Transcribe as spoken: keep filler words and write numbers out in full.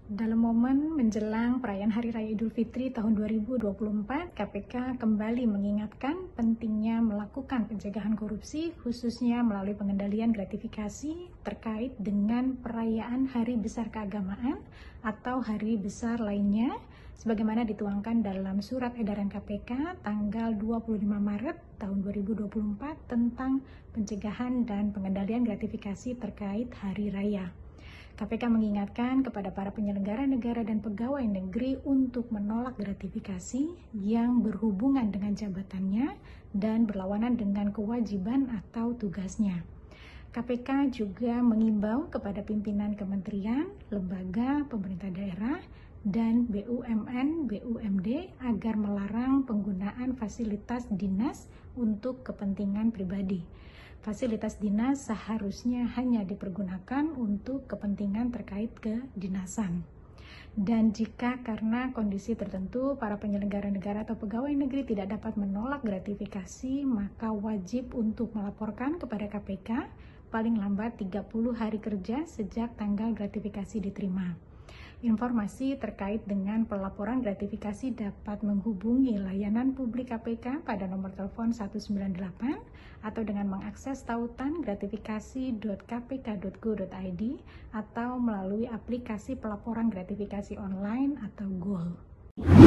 Dalam momen menjelang perayaan Hari Raya Idul Fitri tahun dua ribu dua puluh empat, K P K kembali mengingatkan pentingnya melakukan pencegahan korupsi, khususnya melalui pengendalian gratifikasi terkait dengan perayaan Hari Besar Keagamaan atau hari besar lainnya, sebagaimana dituangkan dalam Surat Edaran K P K tanggal dua puluh lima Maret tahun dua ribu dua puluh empat tentang pencegahan dan pengendalian gratifikasi terkait Hari Raya. K P K mengingatkan kepada para penyelenggara negara dan pegawai negeri untuk menolak gratifikasi yang berhubungan dengan jabatannya dan berlawanan dengan kewajiban atau tugasnya. K P K juga mengimbau kepada pimpinan kementerian, lembaga, pemerintah daerah, dan B U M N, B U M D agar melarang penggunaan fasilitas dinas untuk kepentingan pribadi. Fasilitas dinas seharusnya hanya dipergunakan untuk kepentingan terkait kedinasan. Dan jika karena kondisi tertentu para penyelenggara negara atau pegawai negeri tidak dapat menolak gratifikasi, maka wajib untuk melaporkan kepada K P K paling lambat tiga puluh hari kerja sejak tanggal gratifikasi diterima. Informasi terkait dengan pelaporan gratifikasi dapat menghubungi layanan publik K P K pada nomor telepon satu sembilan delapan atau dengan mengakses tautan gratifikasi dot k p k dot go dot i d atau melalui aplikasi pelaporan gratifikasi online atau G O L.